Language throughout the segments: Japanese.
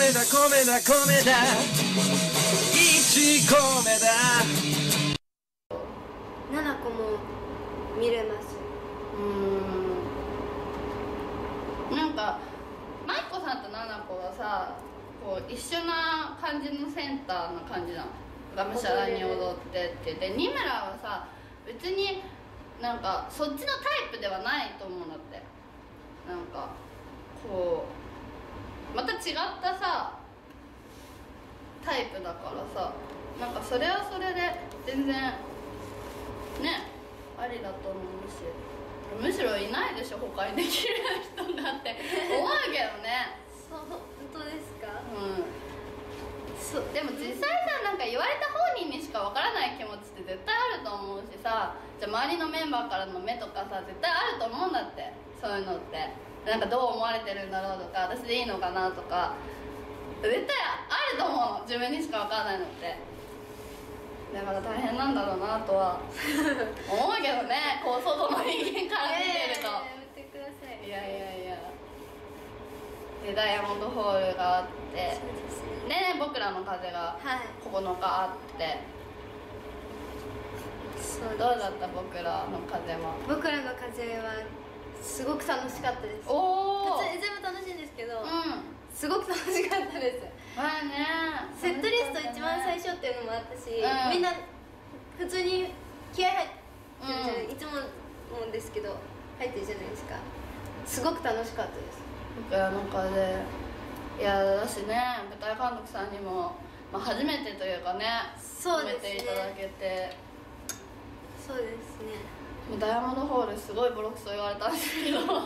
米だ米だ米だ1米だ。 7個も見れます。 なんかマイコさんとナナコはさ、こう一緒な感じのセンターな感じなの。がむしゃらに踊ってってで、ニムラはさ別になんかそっちのタイプではないと思うんだって。なんかこうまた違ったさタイプだからさ、なんかそれはそれで全然ねありだと思うし、むしろいないでしょ他にできる人だって思うけどね。 そう本当ですか？ でも実際さ、なんか言われた本人にしかわからない気持ちって絶対あると思うしさ、じゃあ周りのメンバーからの目とかさ絶対あると思うんだって。そういうのってなんかどう思われてるんだろうとか、私でいいのかなとか絶対あると思う、自分にしかわからないのって。だから大変なんだろうなとは思うけどね、こう外の人間から見てると。 やめてください。 いやいやいや。でダイヤモンドホールがあって、 そうですね、僕らの風が9日あって、 そうです。 どうだった僕らの風は？ 僕らの風はすごく楽しかったです。 おお。 普通に全部楽しいんですけど、 うん。 すごく楽しかったです。 まあね。 セットリスト一番最初っていうのもあったし、 うんみんな普通に気合入ってるじゃない、いつももですけど入ってるじゃないですか。すごく楽しかったです。 僕らの風、いやだしね、舞台監督さんにも、まあ、初めてというかね、 そうですね、 褒めていただけて。 そうですね。 もうダイヤモンドホールすごいボロクソ言われたんですけどめっちゃボ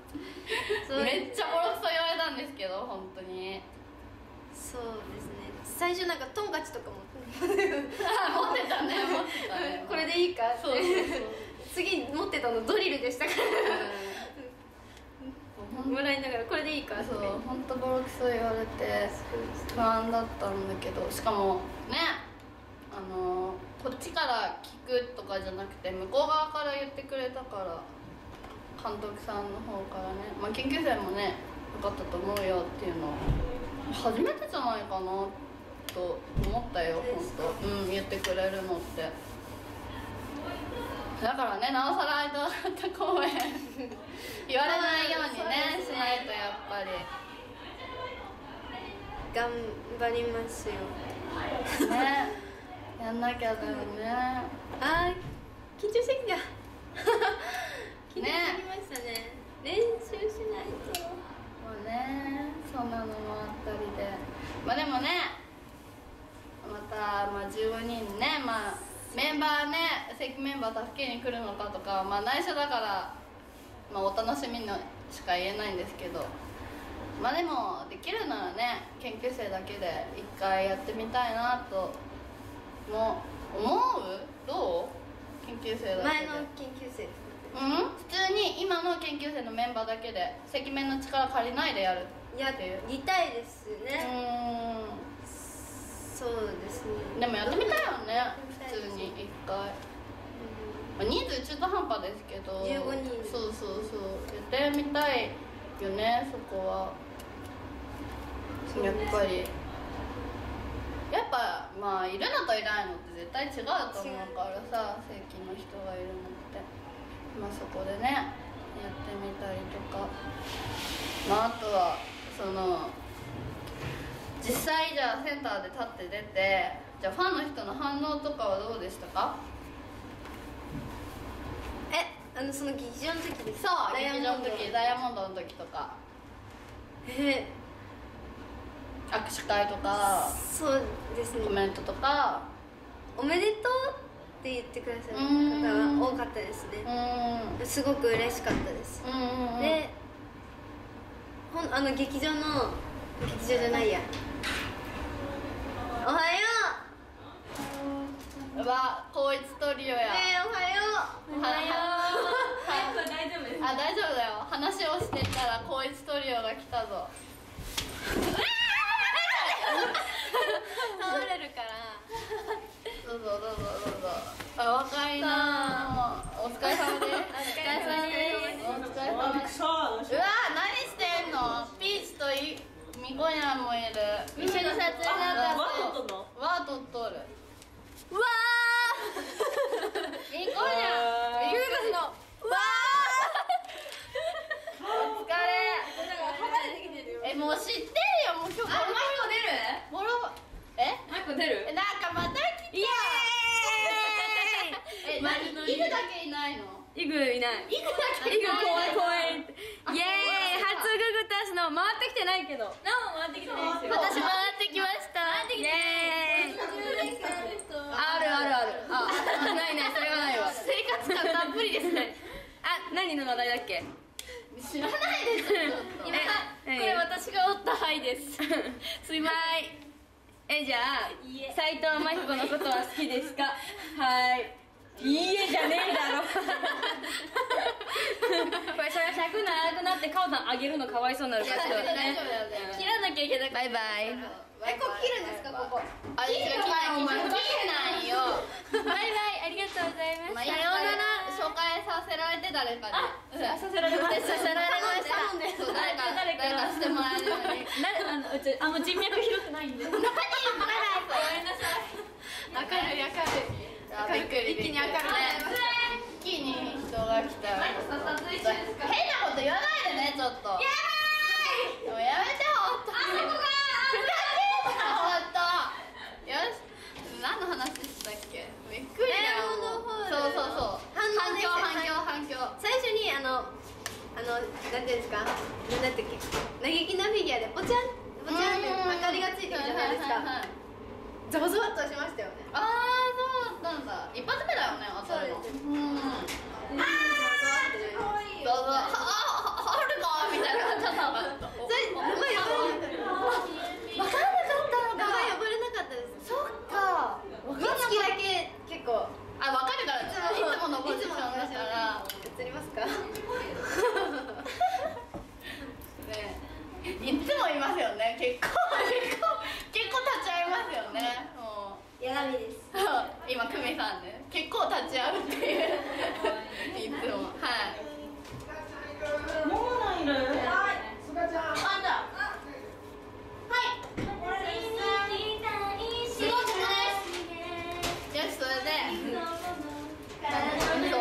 ロクソ言われたんですけど、本当に。 そうですね。最初なんかトンカチとかも持ってたね、持ってたねこれでいいかって。 そうそうそう次持ってたのドリルでしたからもらいながらこれでいいかって。 そう、本当ボロクソ言われて不安だったんだけど、しかもね、こっちから聞くとかじゃなくて向こう側から言ってくれたから、監督さんの方からね、まあ、研究生もねよかったと思うよっていうの初めてじゃないかなと思ったよ、本当。うん、言ってくれるのって。だからね、なおさら間だった公演言われないようにねしないとやっぱり頑張りますよね、やんなきゃだよね。 あー緊張してきた緊張してきましたね。練習しないと。 もうね、そんなのもあったりで、まあでもね、また、まあ、15人ね、まあメンバーね、正規メンバー助けに来るのかとか、まあ内緒だから、まあ、お楽しみのしか言えないんですけど、まあでもできるならね、研究生だけで一回やってみたいなとも思う。どう？研究生だけで。 前の研究生です。 うん、普通に今の研究生のメンバーだけで赤面の力借りないでやるっていう。 やりたいですね。そうですね。 でもやってみたいよね、普通に一回、まあ、人数中途半端ですけど 15人。 そうそうそう、やってみたいよね、そこは。やっぱりやっぱまあいるのといないのって絶対違うと思うからさ、正規の人がいるのって。まあそこでねやってみたりとか、まああとはその実際じゃあセンターで立って出て、じゃあファンの人の反応とかはどうでしたか？ その劇場の時ですそう、 ダイヤモンド劇場の時、ダイヤモンドの時とか握手会とかそうですね、 コメントとかおめでとうって言ってくださる方が多かったですね。すごく嬉しかったです。で劇場じゃないや、おはようわ、光一トリオや。 おはよう。 おはよう。 これ大丈夫です。 あ、大丈夫だよ。話をしてたら光一トリオが来たぞ。 倒れるから。 どうぞどうぞどうぞ。あ、若いな。お疲れ様です。お疲れ様です。お疲れ様です。うわ、何してんの？ピーチとミニコニャンもいる。一緒に撮影になったワートとのワートとる。 うわニコニャン。 ーユータスのわお疲れ。もう知ってるよ。もう今日ボロボロマイコ出る？ なんかまた来た。 イエーイ何イグだけいないの？ イグいない。イグ公園。イエーイ初ググタスの回ってきてないけど。 回ってきてないですよ。 私回ってきました。イエーイ。ある。ないそれはないわ。生活感たっぷりですね。あ、何の話題だっけ？ 知らないです。 これ私がおったはいです。すいません。じゃあ斉藤真彦のことは好きですか？はい。いいえじゃねえだろ。これそれは尺長くなってカオさんあげるのかわいそうになるから。 大丈夫だよね。 切らなきゃいけない。バイバイ。 ここ切るんですかここ？あ、切らないよ。 バイバイありがとうございました。さようなら。 紹介させられて誰かに。 させられました。 そう誰かしてもらえるように。 もう人脈広くないんで。 ごめんなさい。明るい。一気に明るい。一気に人が来た。変なこと言わないでねちょっと。やばい。もうやめてほんと。あそこが。ほんと。よし。何の話したっけ？びっくりだよ。そう。反響。 最初になんていうんですか？なんだったっけ？嘆きのフィギュアでポチャンって明かりがついてるじゃないですか。ゾワゾワっとしましたよね。 ああそうなんだ。一発目だよね当たるの。どうぞ。はるかみたいな感じだった。 それ名前呼ばれなかった。 分からなかったのか。 名前呼ばれなかったです。 そっか。 美月だけ結構分かるからね。いつものポジションだから映りますか？ ね、いつもいますよね。結構立ち会いますよね。もうやがみです。 今久美さんね結構立ち会うっていういつもはいもうないの？ すがちゃんあんだよしそれで名前呼ばれなくて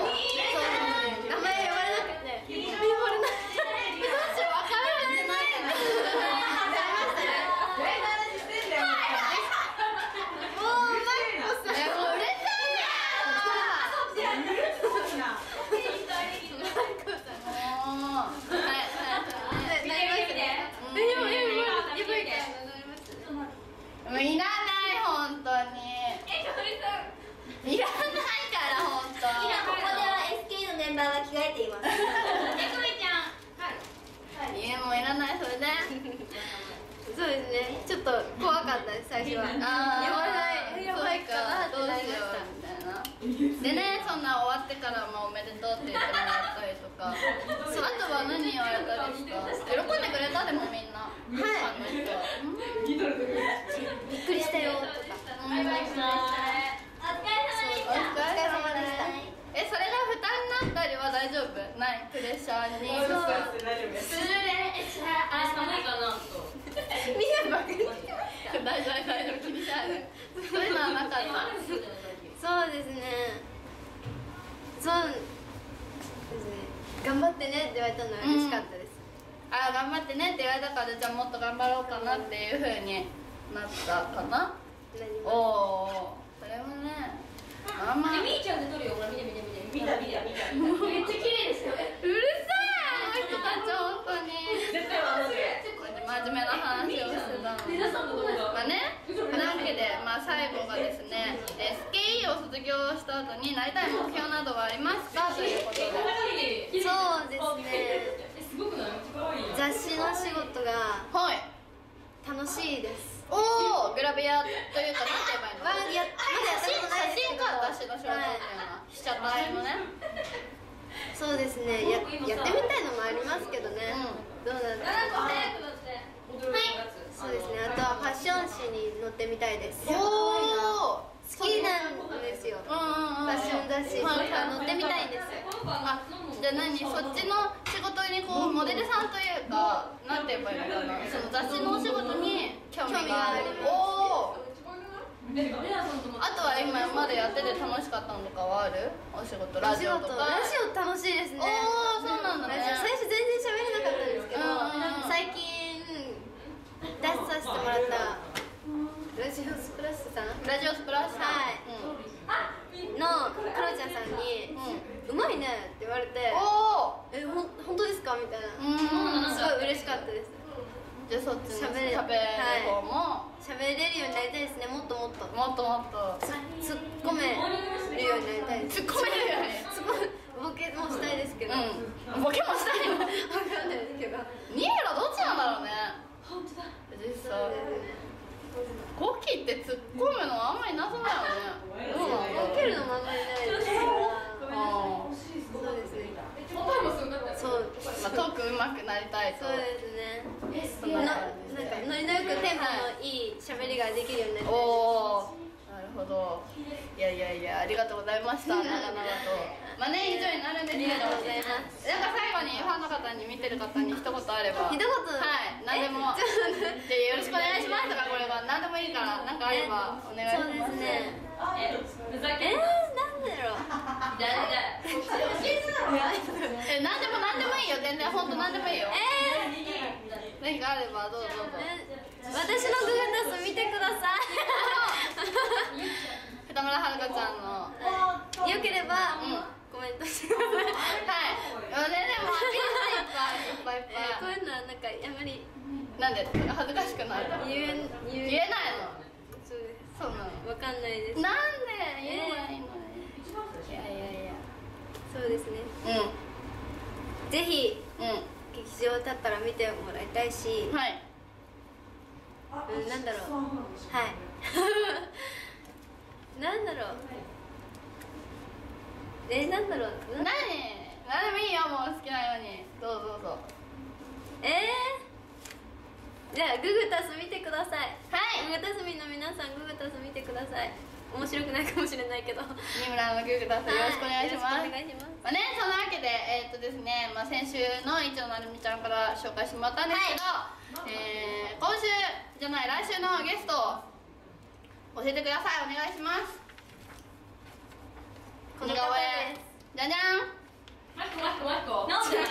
いらない本当にいらないから本当今ここでは SK のメンバーが着替えています。 家もいらないそれでそうですね。ちょっと怖かったです最初は。やばいかなってなりました。 でね、そんな終わってからもおめでとうって言ってもらったりとかあとは何言われたりした喜んでくれたでもみんなはいびっくりしたよとか。 お疲れ様でしたそれが負担になったりは大丈夫？ないプレッシャーに大丈夫かなと。 みんなバカに大丈夫気にしないそういうのはなかったそうですね頑張ってねって言われたのは嬉しかったです。 頑張ってねって言われたからじゃあもっと頑張ろうかなっていうふうになったかな。おおそれはねみーちゃんで撮るよ。ほら見て。見た。めっちゃ綺麗ですよね。 うるさいあの人たち本当に絶対笑うで。 真面目な話をしてたの皆さんの動画。 まあね、なわけで、最後がですね SKE を卒業した後になりたい目標などはありますかということでそうですね。 すごくない？ 雑誌の仕事がはい楽しいです。 おおグラビアというか何て言えばいいの？ まだやったことないですけど。 写真家私の仕事っていうのは被写体のねそうですね。やってみたいのもありますけどね。どうなんですか？そうですね。あとはファッション誌に載ってみたいです。 おお好きなんですよ。ファッション雑誌載ってみたいんです。 じゃあ何そっちの仕事にこうモデルさんというかなんて言えばいいのかなその雑誌のお仕事がある。おお。あとは今までやってて楽しかったのとかはある？お仕事、ラジオとか。 ラジオ楽しいですね。 おお、そうなんだね。 最初全然喋れなかったんですけど、最近出させてもらったラジオスプラッシュさん、 ラジオスプラッシュ。 はい、のクロちゃんさんにうまいねって言われて、 おお。 本当ですかみたいな。すごい嬉しかったです。 じゃあそっちの喋る方も喋れるようになりたいですね。もっともっともっともっと突っ込めるようになりたいです。 突っ込めるよね。 ボケもしたいですけど、 ボケもしたいの。 分かんないですけど、 ニエラどっちなんだろうね。実際コッキーって突っ込むのあんまりなそうだよね。どうなんだろう。 ボケるのもあんまりないですから。そうですね。そう、 まあトーク上手くなりたいと。 そうですね。なんかノリのよくテンポのいい喋りができるようになりたい。 おお、なるほど。いやいやいや、ありがとうございました。長々とまあね、以上になるんですけど、なんか最後にファンの方に、見てる方に一言あれば。 一言、 はい、何でもでよろしくお願いしますとか、これは何でもいいからなんかあればお願いします。 そうですね。なんだろう。 何でも何でもいいよ、全然本当何でもいいよ。何かあればどうぞどうぞ。 私のグータス見てください。 二村遥ちゃんのよければコメントしてください。 はい。全然もういっぱいいっぱい。 こういうのはなんかあんまりなんで恥ずかしくなる。言えないの。 そうです。 そうなの。 わかんないです。 なんで言えないの。いやいやいや。 そうですね。ぜひ劇場立ったら見てもらいたいし、 はい。 なんだろう。はい。なんだろう。なんだろう。 何でもいいよ、もう好きなように。どうぞどうぞ。 じゃあググタス見てください。 はい。 ググタス民の皆さん、ググタス見てください。面白くないかもしれないけど、 三村のグーグダスよろしくお願いします。 よろしくお願いします。 まあね、そんなわけでですね、まあ先週の一野なるみちゃんから紹介してもらったんですけど、今週じゃない来週のゲストを教えてください。お願いします。 この方です。 じゃじゃん。 マイコなおだ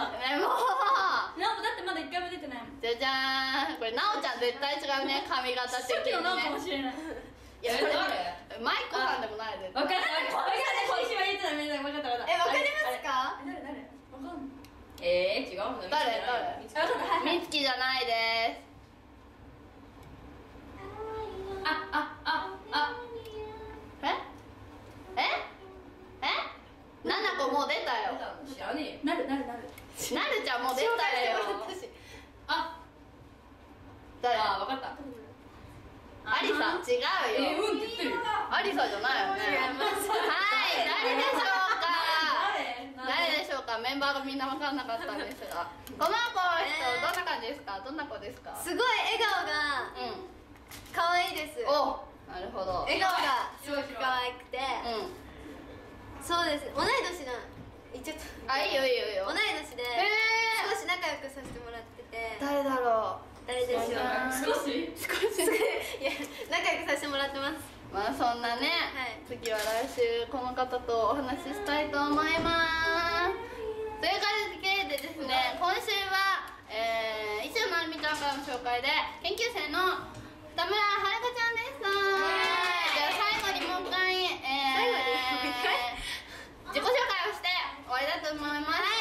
ってまだ1回も出てないもん。 じゃじゃーん。これなおちゃん絶対違うね、髪型的にね。 さっきのなおかもしれない。 いや、マイコさんでもないです。 分かった今週は言ってたみんな分かった。 わかりますか？ 誰分かんない。違うの。 誰みつきじゃないです。ななこもう出たよ。 知らねえ。なるなるちゃんもう出たよ。誰？ 分かった。 アリサ違うよ。 って言ってるよ。 アリサじゃないよね。 違います。 はい、誰でしょうか。誰でしょうか。メンバーがみんな分からなかったんですが、この子の人どんな感じですか。どんな子ですか。 すごい笑顔が可愛いです。 お、なるほど。 笑顔がすごく可愛くて、そうです。同い年な言っちゃった。 あ、いいよいいよいいよ。 同い年で少し仲良くさせてもらってて。 誰だろう。 誰でしょう。 少しいや、仲良くさせてもらってます。 まあそんなね、次は来週この方とお話ししたいと思います。という感じでですね、今週は一野なるみちゃんからの紹介で研究生の二村遥ちゃんでした。じゃあ最後にもう一回自己紹介をして終わりだと思います。